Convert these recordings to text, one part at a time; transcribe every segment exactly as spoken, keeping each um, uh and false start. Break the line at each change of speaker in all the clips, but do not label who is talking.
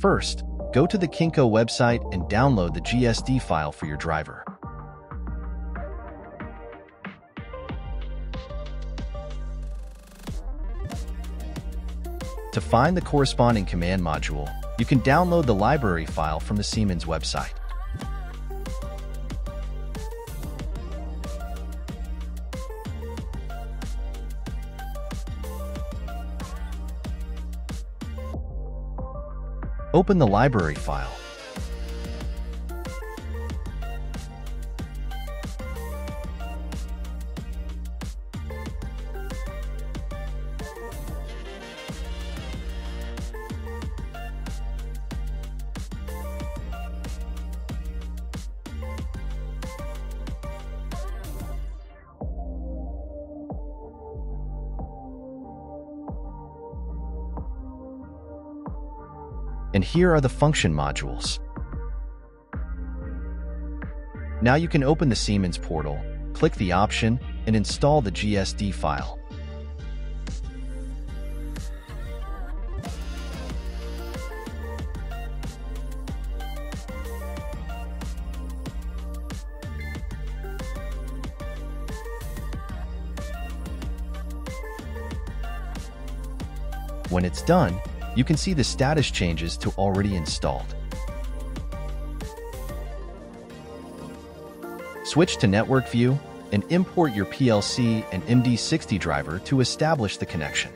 First, go to the Kinco website and download the G S D file for your driver. To find the corresponding command module, you can download the library file from the Siemens website. Open the library file. And here are the function modules. Now you can open the Siemens portal, click the option, and install the G S D file. When it's done, you can see the status changes to already installed. Switch to Network View and import your P L C and M D sixty driver to establish the connection.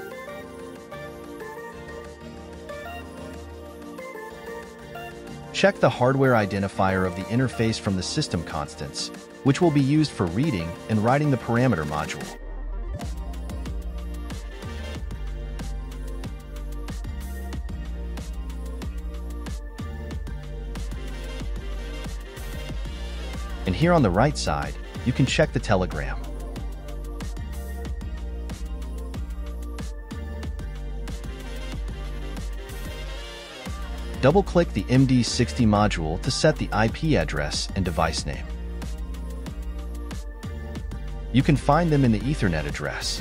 Check the hardware identifier of the interface from the system constants, which will be used for reading and writing the parameter module. And here on the right side, you can check the telegram. Double-click the M D sixty module to set the I P address and device name. You can find them in the Ethernet address.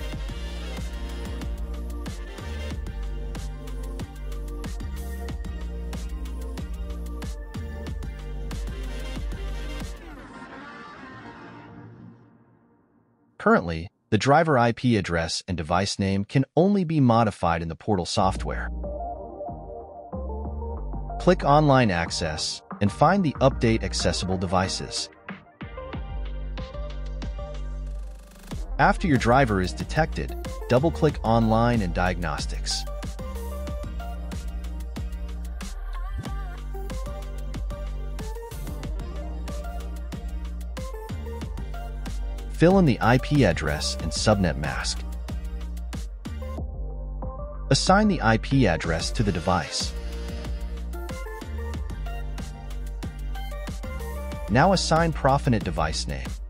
Currently, the driver I P address and device name can only be modified in the portal software. Click Online Access and find the Update Accessible Devices. After your driver is detected, double-click Online and Diagnostics. Fill in the I P address and subnet mask. Assign the I P address to the device. Now assign Profinet device name.